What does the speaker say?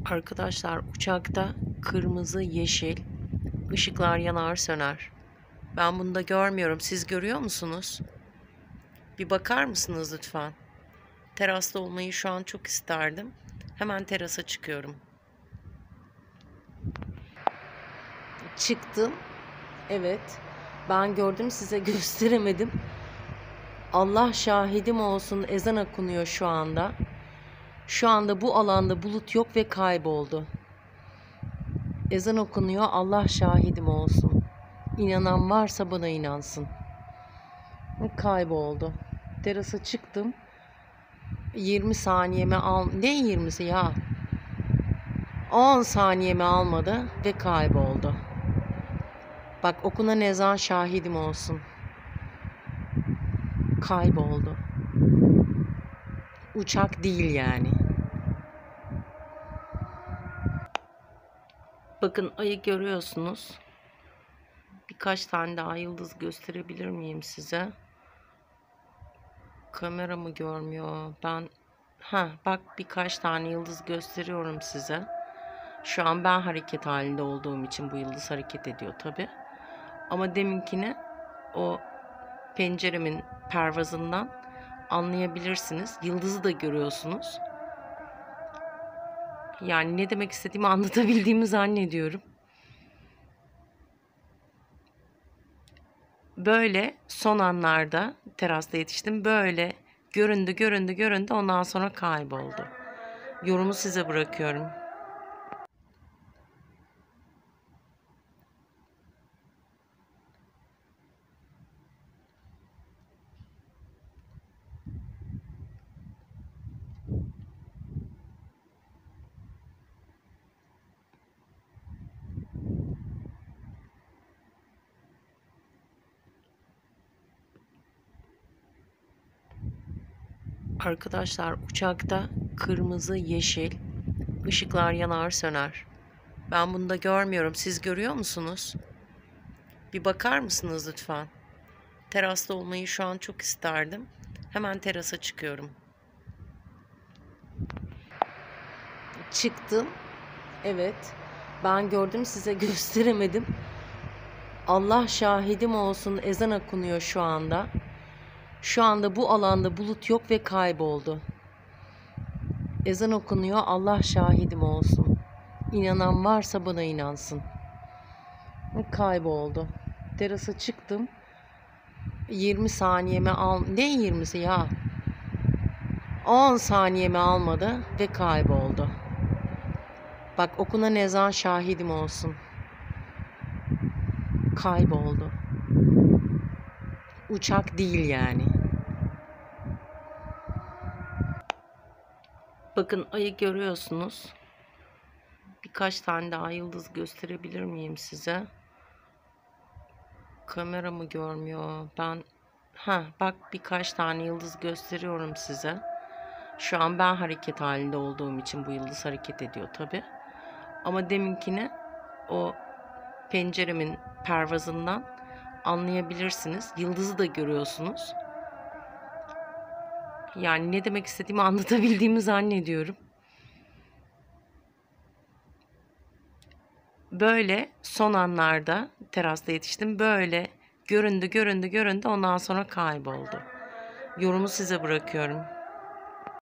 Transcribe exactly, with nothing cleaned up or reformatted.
Arkadaşlar uçakta kırmızı, yeşil ışıklar yanar söner. Ben bunu da görmüyorum. Siz görüyor musunuz? Bir bakar mısınız lütfen? Terasta olmayı şu an çok isterdim. Hemen terasa çıkıyorum. Çıktım. Evet. Ben gördüm, size gösteremedim. Allah şahidim olsun, ezan okunuyor şu anda. Şu anda bu alanda bulut yok ve kayboldu. Ezan okunuyor, Allah şahidim olsun. İnanan varsa bana inansın. Kayboldu. Terasa çıktım. yirmi saniyemi al... Ne yirmisi ya? on saniyemi almadı ve kayboldu. Bak, okunan ezan şahidim olsun. Kayboldu. Uçak değil yani. Bakın, ayı görüyorsunuz. Birkaç tane daha yıldız gösterebilir miyim size? Kameramı görmüyor. Ben ha bak, birkaç tane yıldız gösteriyorum size. Şu an ben hareket halinde olduğum için bu yıldız hareket ediyor tabi. Ama deminkine o penceremin pervazından anlayabilirsiniz. Yıldızı da görüyorsunuz. Yani ne demek istediğimi anlatabildiğimi zannediyorum. Böyle son anlarda terasta yetiştim. Böyle göründü göründü göründü, ondan sonra kayboldu. Yorumu size bırakıyorum. Arkadaşlar uçakta kırmızı, yeşil ışıklar yanar söner. Ben bunu da görmüyorum. Siz görüyor musunuz? Bir bakar mısınız lütfen? Terasta olmayı şu an çok isterdim. Hemen terasa çıkıyorum. Çıktım. Evet. Ben gördüm, size gösteremedim. Allah şahidim olsun, ezan okunuyor şu anda. Şu anda bu alanda bulut yok ve kayboldu. Ezan okunuyor, Allah şahidim olsun. İnanan varsa bana inansın. Kayboldu. Terasa çıktım. yirmi saniyemi al... Ne yirmisi ya? on saniyemi almadı ve kayboldu. Bak, okunan ezan şahidim olsun. Kayboldu. Uçak değil yani. Bakın, ayı görüyorsunuz. Birkaç tane daha yıldız gösterebilir miyim size? Kameramı görmüyor. Ben ha bak, birkaç tane yıldız gösteriyorum size. Şu an ben hareket halinde olduğum için bu yıldız hareket ediyor tabi. Ama deminkine o penceremin pervazından anlayabilirsiniz. Yıldızı da görüyorsunuz. Yani ne demek istediğimi anlatabildiğimi zannediyorum. Böyle son anlarda terasta yetiştim. Böyle göründü göründü göründü, ondan sonra kayboldu. Yorumu size bırakıyorum.